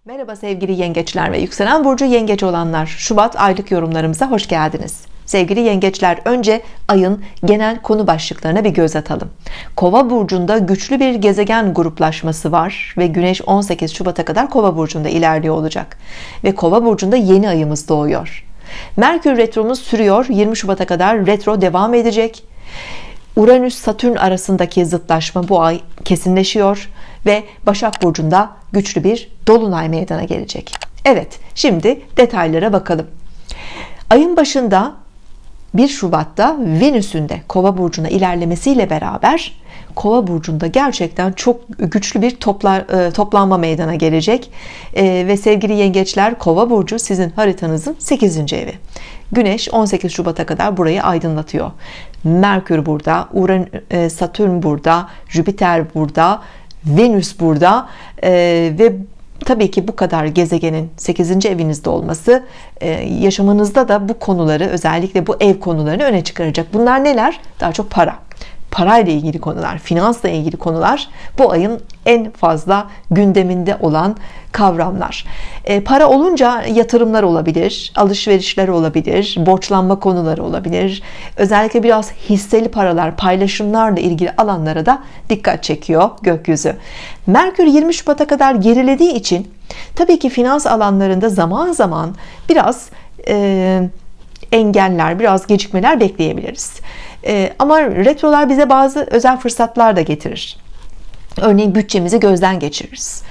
Merhaba sevgili yengeçler ve yükselen burcu yengeç olanlar, Şubat aylık yorumlarımıza hoş geldiniz. Sevgili yengeçler, önce ayın genel konu başlıklarına bir göz atalım. Kova burcunda güçlü bir gezegen gruplaşması var ve Güneş 18 Şubat'a kadar Kova burcunda ilerliyor olacak ve Kova burcunda yeni ayımız doğuyor. Merkür retromuz sürüyor, 20 Şubat'a kadar retro devam edecek. Uranüs-Satürn arasındaki zıtlaşma bu ay kesinleşiyor ve Başak burcunda güçlü bir dolunay meydana gelecek. Evet, şimdi detaylara bakalım. Ayın başında 1 Şubat'ta Venüs'ün de Kova burcuna ilerlemesiyle beraber Kova burcunda gerçekten çok güçlü bir toplanma meydana gelecek. Ve sevgili yengeçler, Kova burcu sizin haritanızın 8. evi. Güneş 18 Şubat'a kadar burayı aydınlatıyor. Merkür burada, Satürn burada, Jüpiter burada, Venüs burada ve tabii ki bu kadar gezegenin 8. evinizde olması yaşamınızda da bu konuları, özellikle bu ev konularını öne çıkaracak. Bunlar neler? Daha çok parayla ilgili konular, finansla ilgili konular bu ayın en fazla gündeminde olan kavramlar. Para olunca yatırımlar olabilir, alışverişler olabilir, borçlanma konuları olabilir. Özellikle biraz hisseli paralar, paylaşımlarla ilgili alanlara da dikkat çekiyor gökyüzü. Merkür 20 Şubat'a kadar gerilediği için tabii ki finans alanlarında zaman zaman biraz engeller, biraz gecikmeler bekleyebiliriz. Ama retrolar bize bazı özel fırsatlar da getirir. Örneğin bütçemizi gözden geçiririz.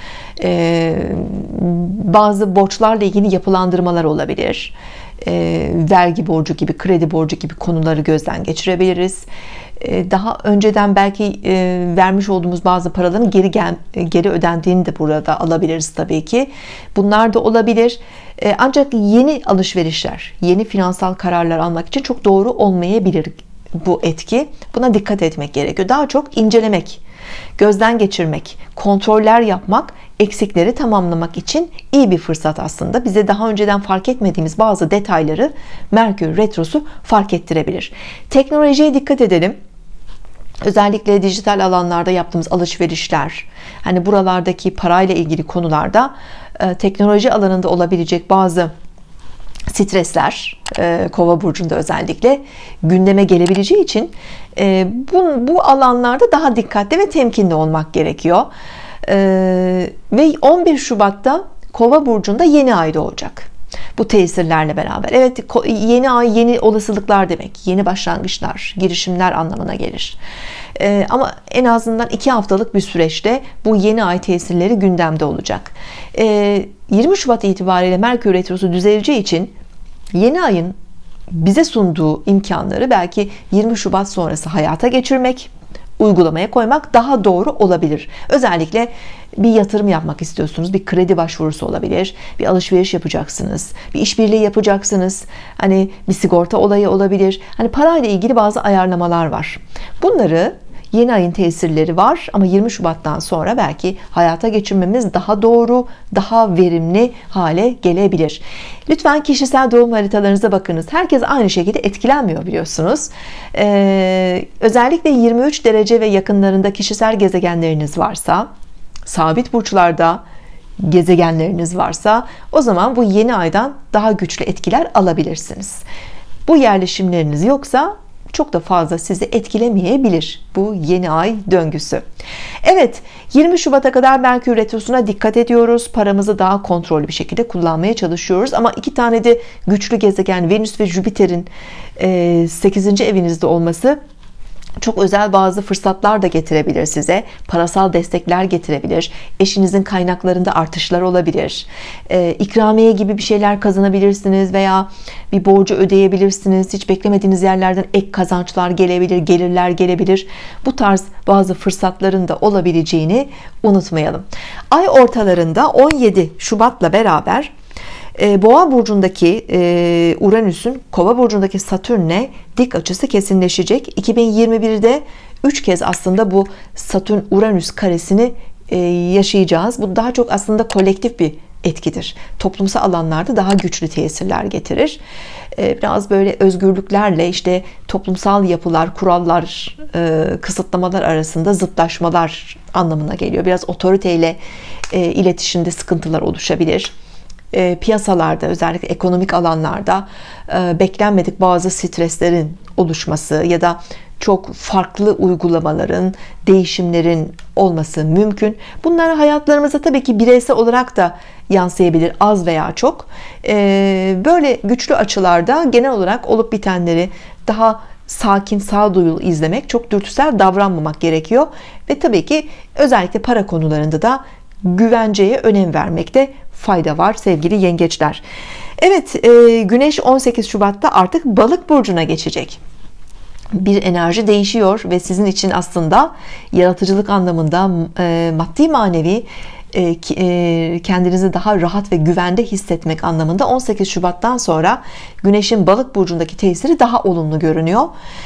Bazı borçlarla ilgili yapılandırmalar olabilir. Vergi borcu gibi, kredi borcu gibi konuları gözden geçirebiliriz. Daha önceden belki vermiş olduğumuz bazı paraların geri ödendiğini de burada alabiliriz tabii ki. Bunlar da olabilir. Ancak yeni alışverişler, yeni finansal kararlar almak için çok doğru olmayabilir bu etki. Buna dikkat etmek gerekiyor. Daha çok incelemek, gözden geçirmek, kontroller yapmak, eksikleri tamamlamak için iyi bir fırsat aslında. Bize daha önceden fark etmediğimiz bazı detayları Merkür retrosu fark ettirebilir. Teknolojiye dikkat edelim. Özellikle dijital alanlarda yaptığımız alışverişler, hani buralardaki parayla ilgili konularda teknoloji alanında olabilecek bazı stresler, Kova burcunda özellikle gündeme gelebileceği için bu alanlarda daha dikkatli ve temkinli olmak gerekiyor. Ve 11 Şubat'ta Kova burcunda yeni ay doğacak. Bu tesirlerle beraber. Evet, yeni ay yeni olasılıklar demek. Yeni başlangıçlar, girişimler anlamına gelir. Ama en azından 2 haftalık bir süreçte bu yeni ay tesirleri gündemde olacak. 20 Şubat itibariyle Merkür retrosu düzeleceği için yeni ayın bize sunduğu imkanları belki 20 Şubat sonrası hayata geçirmek, uygulamaya koymak daha doğru olabilir. Özellikle bir yatırım yapmak istiyorsunuz, bir kredi başvurusu olabilir, bir alışveriş yapacaksınız, bir işbirliği yapacaksınız, hani bir sigorta olayı olabilir. Hani parayla ilgili bazı ayarlamalar var. Bunları yeni ayın tesirleri var ama 20 Şubat'tan sonra belki hayata geçirmemiz daha doğru, daha verimli hale gelebilir. Lütfen kişisel doğum haritalarınıza bakınız. Herkes aynı şekilde etkilenmiyor biliyorsunuz. Özellikle 23 derece ve yakınlarında kişisel gezegenleriniz varsa, sabit burçlarda gezegenleriniz varsa, o zaman bu yeni aydan daha güçlü etkiler alabilirsiniz. Bu yerleşimleriniz yoksa çok da fazla sizi etkilemeyebilir bu yeni ay döngüsü. Evet, 20 Şubat'a kadar Merkür retrosuna dikkat ediyoruz. Paramızı daha kontrollü bir şekilde kullanmaya çalışıyoruz. Ama 2 tane de güçlü gezegen Venüs ve Jüpiter'in 8. evinizde olması çok özel bazı fırsatlar da getirebilir size. Parasal destekler getirebilir. Eşinizin kaynaklarında artışlar olabilir. İkramiye gibi bir şeyler kazanabilirsiniz veya bir borcu ödeyebilirsiniz. Hiç beklemediğiniz yerlerden ek kazançlar gelebilir, gelirler gelebilir. Bu tarz bazı fırsatların da olabileceğini unutmayalım. Ay ortalarında 17 Şubat'la beraber Boğa burcundaki Uranüs'ün Kova burcundaki Satürn'le dik açısı kesinleşecek. 2021'de 3 kez aslında bu Satürn Uranüs karesini yaşayacağız. Bu daha çok aslında kolektif bir etkidir. Toplumsal alanlarda daha güçlü tesirler getirir. Biraz böyle özgürlüklerle işte toplumsal yapılar, kurallar, kısıtlamalar arasında zıtlaşmalar anlamına geliyor. Biraz otoriteyle iletişimde sıkıntılar oluşabilir. Piyasalarda, özellikle ekonomik alanlarda beklenmedik bazı streslerin oluşması ya da çok farklı uygulamaların, değişimlerin olması mümkün. Bunlar hayatlarımıza tabii ki bireysel olarak da yansıyabilir, az veya çok. Böyle güçlü açılarda genel olarak olup bitenleri daha sakin, sağduyulu izlemek, çok dürtüsel davranmamak gerekiyor. Ve tabii ki özellikle para konularında da güvenceye önem vermekte fayda var sevgili yengeçler. Evet, Güneş 18 Şubat'ta artık Balık burcuna geçecek. Bir enerji değişiyor ve sizin için aslında yaratıcılık anlamında, maddi manevi kendinizi daha rahat ve güvende hissetmek anlamında 18 Şubat'tan sonra Güneş'in Balık burcundaki tesiri daha olumlu görünüyor.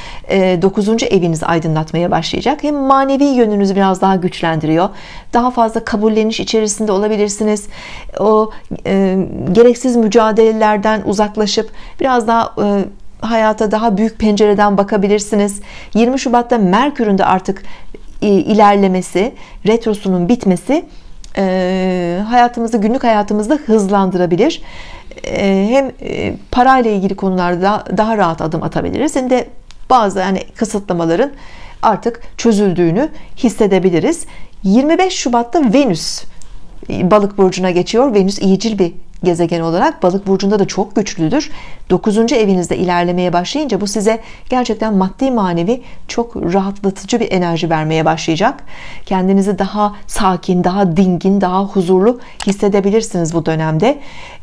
9. evinizi aydınlatmaya başlayacak. Hem manevi yönünüzü biraz daha güçlendiriyor. Daha fazla kabulleniş içerisinde olabilirsiniz. O gereksiz mücadelelerden uzaklaşıp biraz daha hayata daha büyük pencereden bakabilirsiniz. 20 Şubat'ta Merkür'ün de artık ilerlemesi, retrosunun bitmesi hayatımızı, günlük hayatımızda hızlandırabilir. Hem parayla ilgili konularda daha rahat adım atabiliriz, hem de bazı kısıtlamaların artık çözüldüğünü hissedebiliriz. 25 Şubat'ta Venüs Balık burcuna geçiyor. Venüs iyicil bir gezegen olarak Balık burcunda da çok güçlüdür. 9. evinizde ilerlemeye başlayınca bu size gerçekten maddi manevi çok rahatlatıcı bir enerji vermeye başlayacak. Kendinizi daha sakin, daha dingin, daha huzurlu hissedebilirsiniz bu dönemde.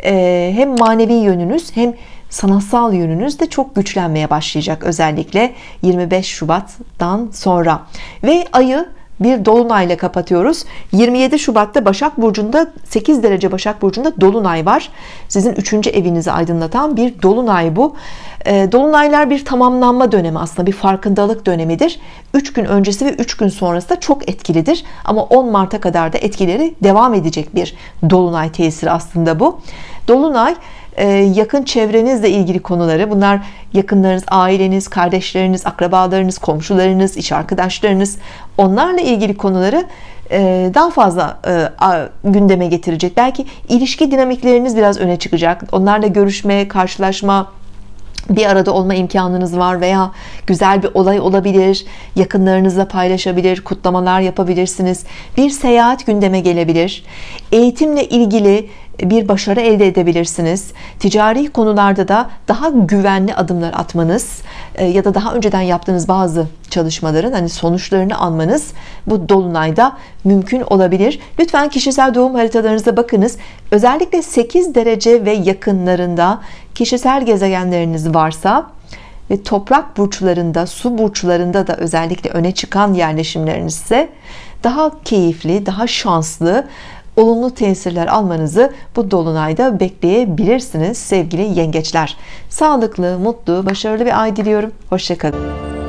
Hem manevi yönünüz hem sanatsal yönünüz de çok güçlenmeye başlayacak, özellikle 25 Şubat'tan sonra. Ve ayı bir dolunayla kapatıyoruz. 27 Şubat'ta Başak Burcu'nda, 8 derece Başak Burcu'nda dolunay var. Sizin 3. evinizi aydınlatan bir dolunay bu. Dolunaylar bir tamamlanma dönemi, aslında bir farkındalık dönemidir. 3 gün öncesi ve 3 gün sonrası da çok etkilidir. Ama 10 Mart'a kadar da etkileri devam edecek bir dolunay tesiri aslında bu. Dolunay yakın çevrenizle ilgili konuları, bunlar yakınlarınız, aileniz, kardeşleriniz, akrabalarınız, komşularınız, iş arkadaşlarınız, onlarla ilgili konuları daha fazla gündeme getirecek. Belki ilişki dinamikleriniz biraz öne çıkacak. Onlarla görüşme, karşılaşma, bir arada olma imkanınız var veya güzel bir olay olabilir, yakınlarınızla paylaşabilir, kutlamalar yapabilirsiniz. Bir seyahat gündeme gelebilir. Eğitimle ilgili bir başarı elde edebilirsiniz. Ticari konularda da daha güvenli adımlar atmanız ya da daha önceden yaptığınız bazı çalışmaların sonuçlarını almanız bu dolunayda mümkün olabilir. Lütfen kişisel doğum haritalarınıza bakınız. Özellikle 8 derece ve yakınlarında kişisel gezegenleriniz varsa ve toprak burçlarında, su burçlarında da özellikle öne çıkan yerleşimleriniz ise daha keyifli, daha şanslı, olumlu tesirler almanızı bu dolunayda bekleyebilirsiniz sevgili yengeçler. Sağlıklı, mutlu, başarılı bir ay diliyorum. Hoşça kalın.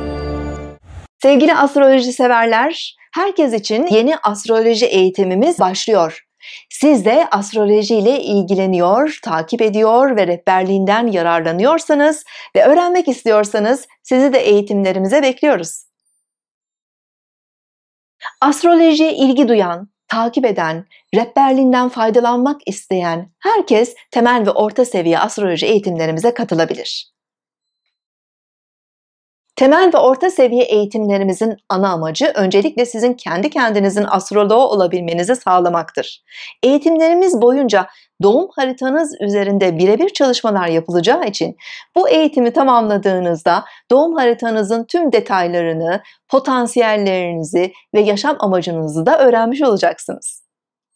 Sevgili astroloji severler, herkes için yeni astroloji eğitimimiz başlıyor. Siz de astroloji ile ilgileniyor, takip ediyor ve rehberliğinden yararlanıyorsanız ve öğrenmek istiyorsanız sizi de eğitimlerimize bekliyoruz. Astrolojiye ilgi duyan, takip eden, rehberliğinden faydalanmak isteyen herkes temel ve orta seviye astroloji eğitimlerimize katılabilir. Temel ve orta seviye eğitimlerimizin ana amacı öncelikle sizin kendi kendinizin astroloğu olabilmenizi sağlamaktır. Eğitimlerimiz boyunca doğum haritanız üzerinde birebir çalışmalar yapılacağı için bu eğitimi tamamladığınızda doğum haritanızın tüm detaylarını, potansiyellerinizi ve yaşam amacınızı da öğrenmiş olacaksınız.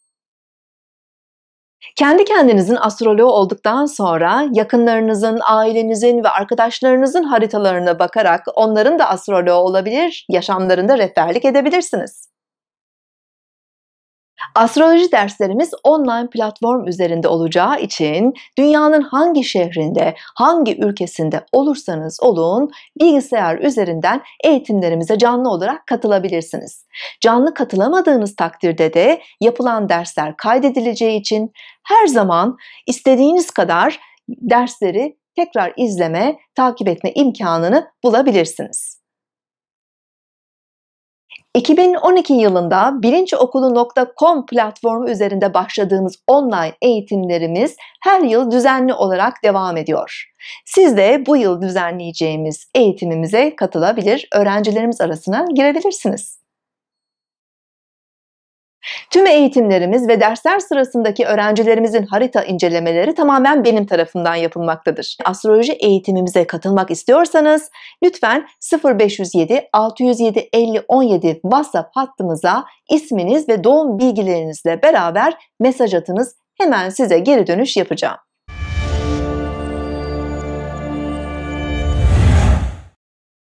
Kendi kendinizin astroloğu olduktan sonra yakınlarınızın, ailenizin ve arkadaşlarınızın haritalarına bakarak onların da astroloğu olabilir, yaşamlarında rehberlik edebilirsiniz. Astroloji derslerimiz online platform üzerinde olacağı için dünyanın hangi şehrinde, hangi ülkesinde olursanız olun bilgisayar üzerinden eğitimlerimize canlı olarak katılabilirsiniz. Canlı katılamadığınız takdirde de yapılan dersler kaydedileceği için her zaman istediğiniz kadar dersleri tekrar izleme, takip etme imkanını bulabilirsiniz. 2012 yılında bilinçokulu.com platformu üzerinde başladığımız online eğitimlerimiz her yıl düzenli olarak devam ediyor. Siz de bu yıl düzenleyeceğimiz eğitimimize katılabilir, öğrencilerimiz arasına girebilirsiniz. Tüm eğitimlerimiz ve dersler sırasındaki öğrencilerimizin harita incelemeleri tamamen benim tarafımdan yapılmaktadır. Astroloji eğitimimize katılmak istiyorsanız lütfen 0507 607 50 17 WhatsApp hattımıza isminiz ve doğum bilgilerinizle beraber mesaj atınız. Hemen size geri dönüş yapacağım.